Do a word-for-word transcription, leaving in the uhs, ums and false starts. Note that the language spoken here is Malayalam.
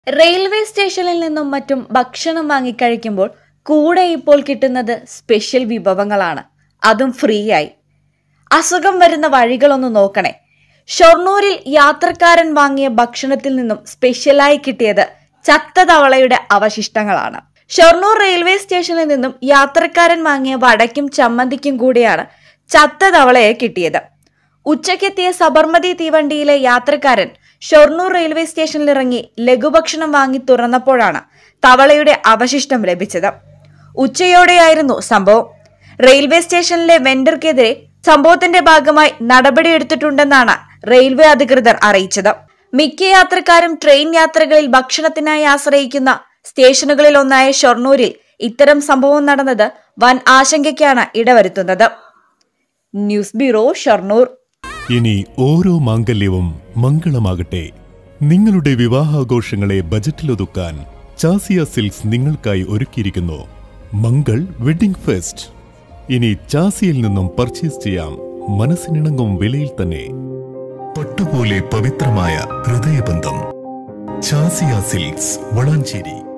റെയിൽവേ സ്റ്റേഷനിൽ നിന്നും മറ്റും ഭക്ഷണം വാങ്ങിക്കഴിക്കുമ്പോൾ കൂടെ ഇപ്പോൾ കിട്ടുന്നത് സ്പെഷ്യൽ വിഭവങ്ങളാണ്, അതും ഫ്രീ ആയി. അസുഖം വരുന്ന വഴികളൊന്ന് നോക്കണേ. ഷൊർണൂരിൽ യാത്രക്കാരൻ വാങ്ങിയ ഭക്ഷണത്തിൽ നിന്നും സ്പെഷ്യലായി കിട്ടിയത് ചത്ത തവളയുടെ അവശിഷ്ടങ്ങളാണ്. ഷൊർണൂർ റെയിൽവേ സ്റ്റേഷനിൽ നിന്നും യാത്രക്കാരൻ വാങ്ങിയ വടയ്ക്കും ചമ്മന്തിക്കും കൂടിയാണ് ചത്ത തവളയെ കിട്ടിയത്. ഉച്ചയ്ക്കെത്തിയ സബർമതി തീവണ്ടിയിലെ യാത്രക്കാരൻ ഷൊർണൂർ റെയിൽവേ സ്റ്റേഷനിൽ ഇറങ്ങി ലഘുഭക്ഷണം വാങ്ങി തുറന്നപ്പോഴാണ് തവളയുടെ അവശിഷ്ടം ലഭിച്ചത്. ഉച്ചയോടെയായിരുന്നു സംഭവം. റെയിൽവേ സ്റ്റേഷനിലെ വെണ്ടർക്കെതിരെ സംഭവത്തിന്റെ ഭാഗമായി നടപടിയെടുത്തിട്ടുണ്ടെന്നാണ് റെയിൽവേ അധികൃതർ അറിയിച്ചത്. മിക്ക യാത്രക്കാരും ട്രെയിൻ യാത്രകളിൽ ഭക്ഷണത്തിനായി ആശ്രയിക്കുന്ന സ്റ്റേഷനുകളിൽ ഒന്നായ ഷൊർണൂരിൽ ഇത്തരം സംഭവം നടന്നത് വൻ ആശങ്കയ്ക്കാണ് ഇടവരുത്തുന്നത്. News bureau, Shoranur. ഇനി ഓരോ മാംഗല്യവും മംഗളമാകട്ടെ. നിങ്ങളുടെ വിവാഹാഘോഷങ്ങളെ ബജറ്റിലൊതുക്കാൻ ചാസിയ സിൽക്സ് നിങ്ങൾക്കായി ഒരുക്കിയിരിക്കുന്നു മംഗൾ വെഡിംഗ് ഫെസ്റ്റ്. ഇനി ചാസിയിൽ നിന്നും പർച്ചേസ് ചെയ്യാം മനസ്സിനിണങ്ങും വിലയിൽ തന്നെ. പട്ടുപോലെ പവിത്രമായ ഹൃദയബന്ധം. ചാസിയ സിൽക്സ്, വളാഞ്ചേരി.